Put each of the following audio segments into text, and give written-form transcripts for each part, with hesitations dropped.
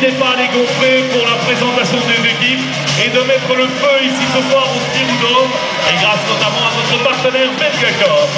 n'hésitez pas à les gonfler pour la présentation des équipes et de mettre le feu ici ce soir au Spirou-ostende, et grâce notamment à notre partenaire Belgacom.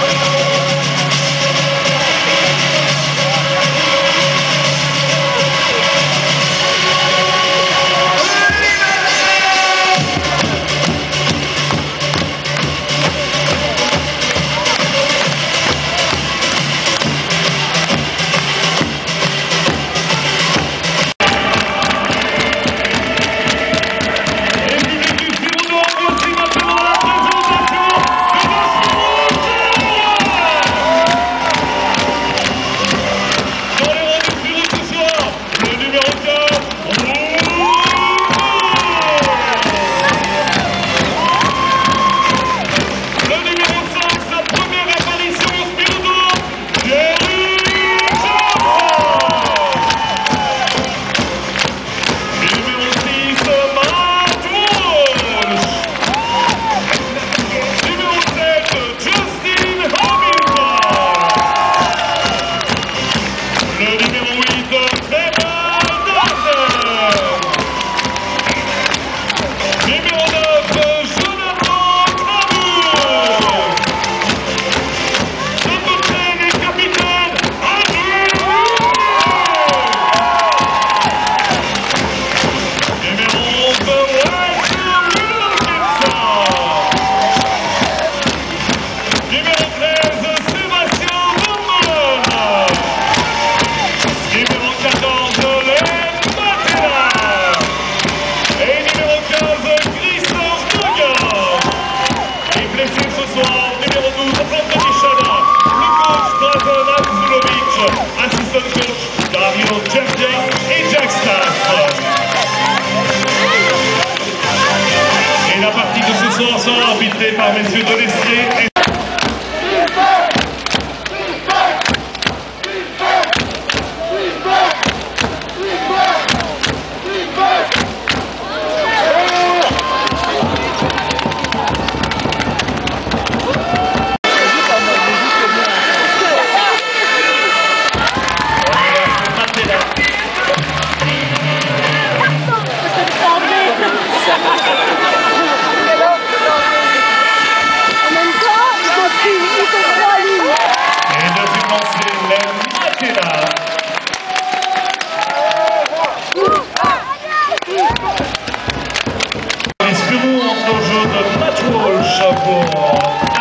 Et la partie de ce soir sera arbitrée par messieurs de l'Estier. Les Spirou entre au jeu de match-walsh pour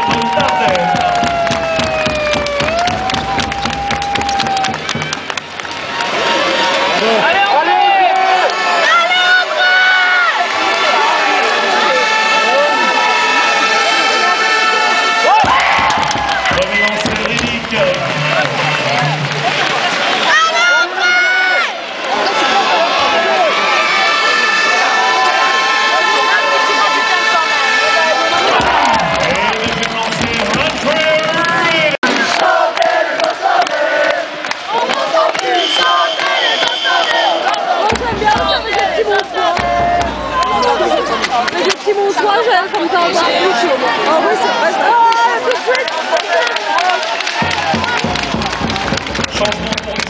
Petit bonsoir, j'aime comme ça. Ah ouais, c'est pas ça. Ah, c'est chouette. changement pour